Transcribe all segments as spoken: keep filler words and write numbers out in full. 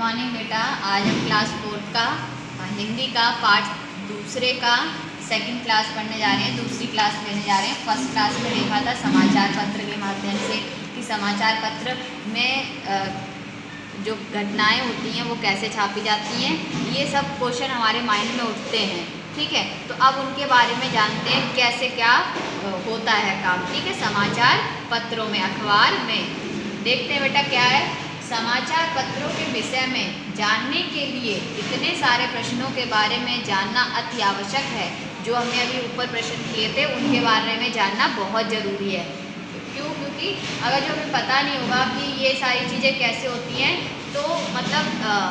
Morning बेटा। आज हम क्लास फोर्थ का हिंदी का पार्ट दूसरे का सेकंड क्लास पढ़ने जा रहे हैं, दूसरी क्लास लेने जा रहे हैं। फर्स्ट क्लास में देखा था समाचार पत्र के माध्यम से कि समाचार पत्र में जो घटनाएं होती हैं वो कैसे छापी जाती हैं। ये सब क्वेश्चन हमारे माइंड में उठते हैं, ठीक है। तो अब उनके बारे में जानते हैं कैसे क्या होता है काम, ठीक है। समाचार पत्रों में, अखबार में देखते हैं बेटा क्या है। समाचार पत्रों के विषय में जानने के लिए इतने सारे प्रश्नों के बारे में जानना अति आवश्यक है। जो हमने अभी ऊपर प्रश्न किए थे उनके बारे में जानना बहुत ज़रूरी है। क्यों? क्योंकि अगर जो हमें पता नहीं होगा कि ये सारी चीज़ें कैसे होती हैं तो मतलब आ,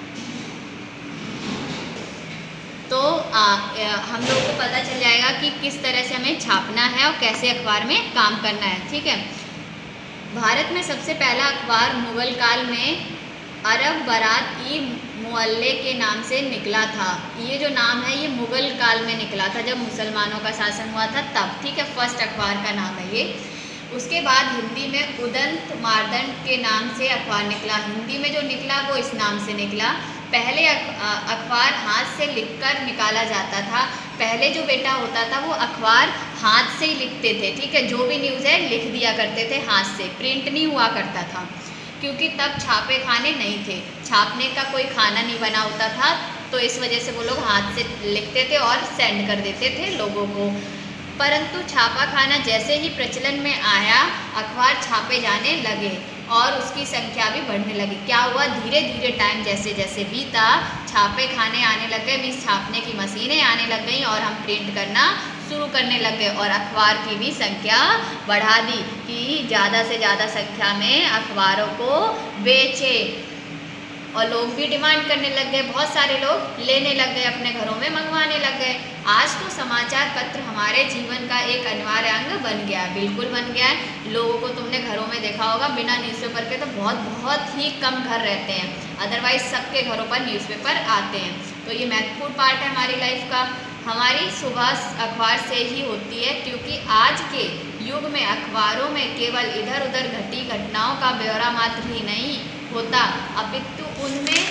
तो आ, हम लोगों को पता चल जाएगा कि किस तरह से हमें छापना है और कैसे अखबार में काम करना है, ठीक है। भारत में सबसे पहला अखबार मुगल काल में अरब बरात ई मुअल्ले के नाम से निकला था। ये जो नाम है ये मुगल काल में निकला था, जब मुसलमानों का शासन हुआ था तब, ठीक है। फर्स्ट अखबार का नाम है ये। उसके बाद हिंदी में उदंत मार्दंड के नाम से अखबार निकला। हिंदी में जो निकला वो इस नाम से निकला। पहले अखबार हाथ से लिखकर निकाला जाता था। पहले जो बेटा होता था वो अखबार हाथ से ही लिखते थे, ठीक है। जो भी न्यूज़ है लिख दिया करते थे हाथ से, प्रिंट नहीं हुआ करता था क्योंकि तब छापे खाने नहीं थे, छापने का कोई खाना नहीं बना होता था। तो इस वजह से वो लोग हाथ से लिखते थे और सेंड कर देते थे लोगों को। परंतु छापा खाना जैसे ही प्रचलन में आया, अखबार छापे जाने लगे और उसकी संख्या भी बढ़ने लगी। क्या हुआ? धीरे धीरे टाइम जैसे जैसे बीता, छापे खाने आने लग गए, मीन्स छापने की मशीनें आने लग गई और हम प्रिंट करना शुरू करने लग गए और अखबार की भी संख्या बढ़ा दी कि ज़्यादा से ज़्यादा संख्या में अखबारों को बेचे और लोग भी डिमांड करने लग गए। बहुत सारे लोग लेने लग गए, अपने घरों में मंगवाने लग गए। आज तो समाचार पत्र हमारे जीवन का एक अनिवार्य अंग बन गया है, बिल्कुल बन गया है। लोगों को तुमने घरों में देखा होगा, बिना न्यूज़पेपर के तो बहुत बहुत ही कम घर रहते हैं, अदरवाइज सबके घरों पर न्यूज़पेपर आते हैं। तो ये महत्वपूर्ण पार्ट है हमारी लाइफ का। हमारी सुबह अखबार से ही होती है क्योंकि आज के युग में अखबारों में केवल इधर उधर घटी घटनाओं का ब्यौरा मात्र ही नहीं होता, अपितु उनमें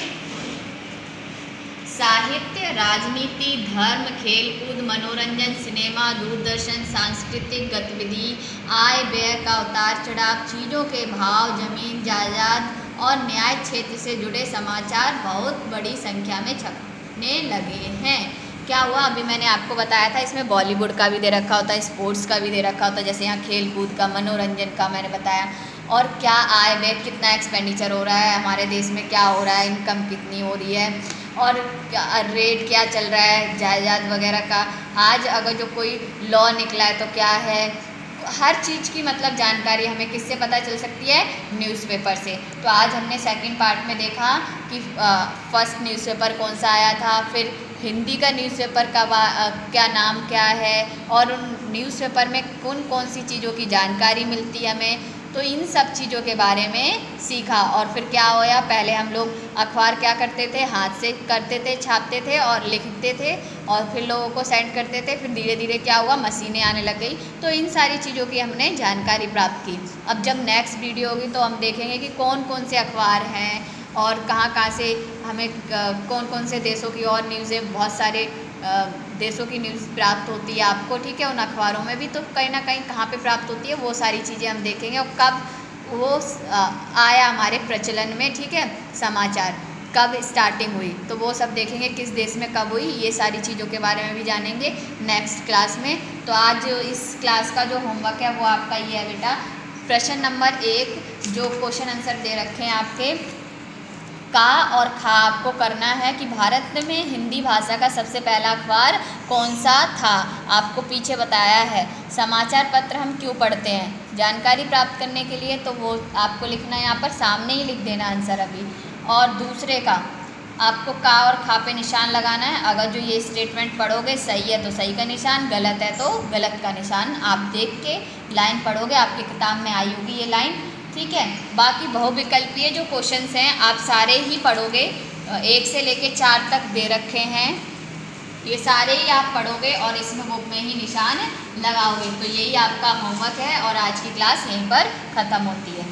साहित्य, राजनीति, धर्म, खेलकूद, मनोरंजन, सिनेमा, दूरदर्शन, सांस्कृतिक गतिविधि, आय व्यय का उतार चढ़ाव, चीज़ों के भाव, जमीन जायदाद और न्याय क्षेत्र से जुड़े समाचार बहुत बड़ी संख्या में छपने लगे हैं। क्या हुआ? अभी मैंने आपको बताया था, इसमें बॉलीवुड का भी दे रखा होता है, स्पोर्ट्स का भी दे रखा होता है, जैसे यहाँ खेल कूद का, मनोरंजन का मैंने बताया, और क्या आय व्यय, कितना एक्सपेंडिचर हो रहा है हमारे देश में, क्या हो रहा है, इनकम कितनी हो रही है और क्या रेट क्या चल रहा है जायदाद वगैरह का। आज अगर जो कोई लॉ निकला है तो क्या है, हर चीज़ की मतलब जानकारी हमें किससे पता चल सकती है? न्यूज़पेपर से। तो आज हमने सेकंड पार्ट में देखा कि फर्स्ट न्यूज़पेपर कौन सा आया था, फिर हिंदी का न्यूज़पेपर का क्या नाम क्या है और उन न्यूज़पेपर में कौन कौन सी चीज़ों की जानकारी मिलती है हमें। तो इन सब चीज़ों के बारे में सीखा। और फिर क्या होया, पहले हम लोग अखबार क्या करते थे? हाथ से करते थे, छापते थे और लिखते थे और फिर लोगों को सेंड करते थे। फिर धीरे धीरे क्या हुआ, मशीनें आने लग गई। तो इन सारी चीज़ों की हमने जानकारी प्राप्त की। अब जब नेक्स्ट वीडियो होगी तो हम देखेंगे कि कौन कौन से अखबार हैं और कहाँ कहाँ से हमें कौन कौन से देशों की और न्यूज़ें, बहुत सारे देशों की न्यूज़ प्राप्त होती है आपको, ठीक है। उन अखबारों में भी तो कहीं ना कहीं कहाँ पे प्राप्त होती है, वो सारी चीज़ें हम देखेंगे। और कब वो आया हमारे प्रचलन में, ठीक है, समाचार कब स्टार्टिंग हुई, तो वो सब देखेंगे, किस देश में कब हुई, ये सारी चीज़ों के बारे में भी जानेंगे नेक्स्ट क्लास में। तो आज इस क्लास का जो होमवर्क है वो आपका ये है बेटा। प्रश्न नंबर एक, जो क्वेश्चन आंसर दे रखे हैं आपके, का और खा आपको करना है कि भारत में हिंदी भाषा का सबसे पहला अखबार कौन सा था। आपको पीछे बताया है। समाचार पत्र हम क्यों पढ़ते हैं? जानकारी प्राप्त करने के लिए, तो वो आपको लिखना है यहाँ पर, सामने ही लिख देना आंसर अभी। और दूसरे का आपको का और खा पे निशान लगाना है। अगर जो ये स्टेटमेंट पढ़ोगे सही है तो सही का निशान, गलत है तो गलत का निशान। आप देख के लाइन पढ़ोगे, आपकी किताब में आई होगी ये लाइन, ठीक है। बाकी बहुविकल्पीय जो क्वेश्चंस हैं आप सारे ही पढ़ोगे, एक से लेके चार तक दे रखे हैं, ये सारे ही आप पढ़ोगे और इसमें बुक में ही निशान लगाओगे। तो यही आपका होमवर्क है और आज की क्लास यहीं पर ख़त्म होती है।